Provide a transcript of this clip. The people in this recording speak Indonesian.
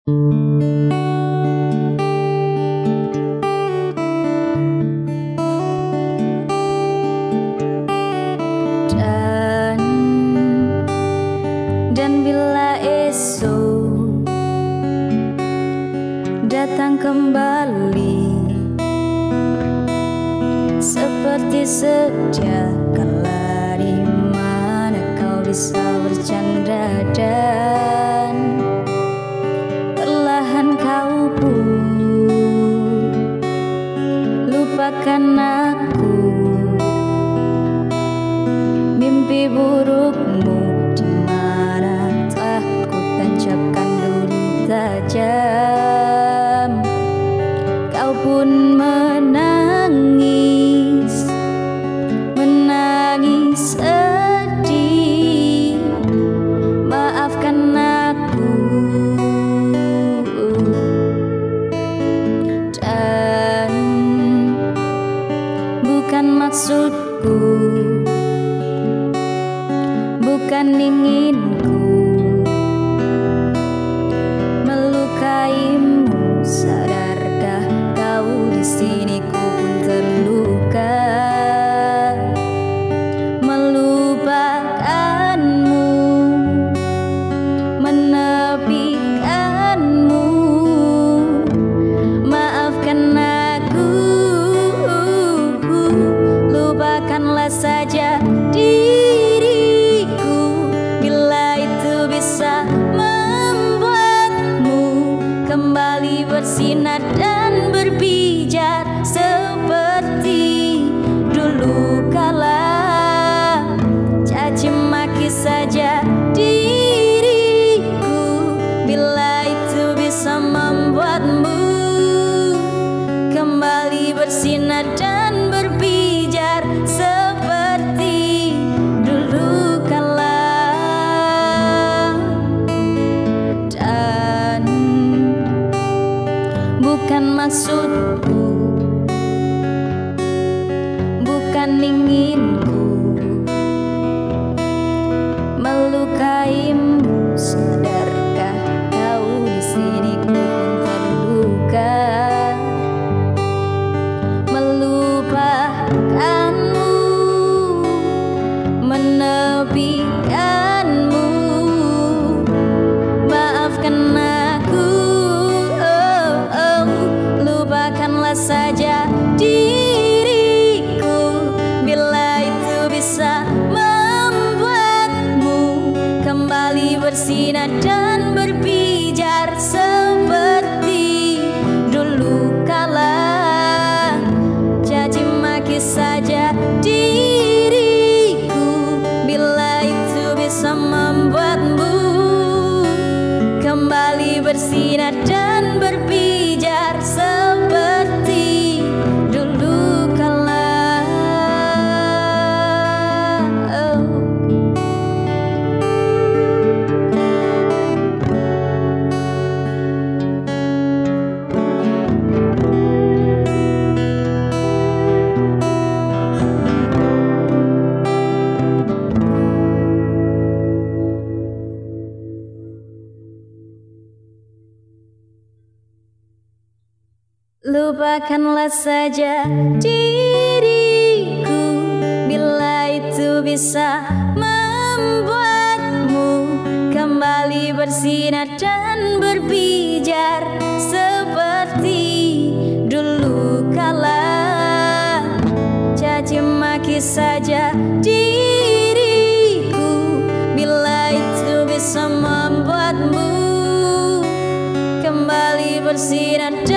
Dan bila esok datang kembali seperti sedia kala, di mana kau bisa bercanda dan perlahan kau pun lupakan aku. Mimpi burukmu di mana telah ku tancapkan duri tajam, kau pun menangis, menangis sedih. Maafkan aku, dan bukan maksudku, bukan inginku melukaimu. Sadarkah kau di sini ku pun terluka, melupakanmu, menepikanmu. Maafkan aku, lupakanlah saja diriku bila itu bisa membuatmu kembali bersinar dan berpijar seperti dulu kala. Caci maki saja diriku bila itu bisa membuatmu kembali bersinar dan berpijar seperti dulu kala. Dan bukan maksudku, bukan inginku melukaimu. Sadarkah kau di sini ku pun terluka, melupakanmu, menepikanmu. Maafkan aku, lupakanlah saja diriku bila itu bisa membuatmu kembali bersinar dan berpijar seperti dulu kala. Caci maki saja diriku bila itu bisa membuatmu kembali bersinar dan berpijar seperti dulu kala. Lupakanlah saja diriku bila itu bisa membuatmu kembali bersinar dan berpijar seperti dulu kala. Caci maki saja diriku bila itu bisa membuatmu kembali bersinar